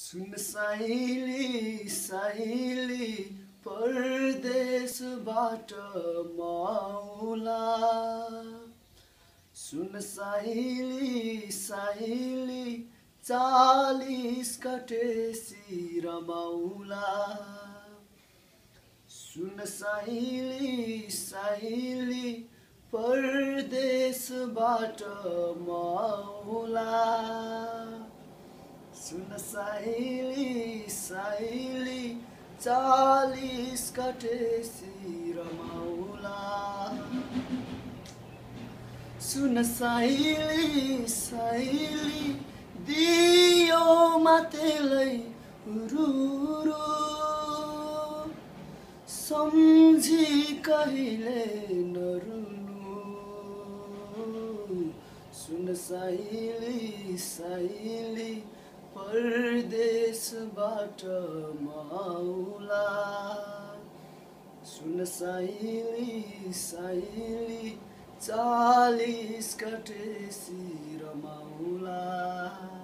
सुन साइली साइली परदेशबाट माउला सुन साइली साइली 40 courtesy रमाउला सुन साइली साइली परदेशबाट माउला सुन साइली साइली 40 courtesy रमाउला सुन साइली साइली दियो मातेलै रुरु सम्झी कहिले नरुनु सुन साइली साइली परदेशबाट माउला सुन साइली साइली 40 कटेसी रमाउला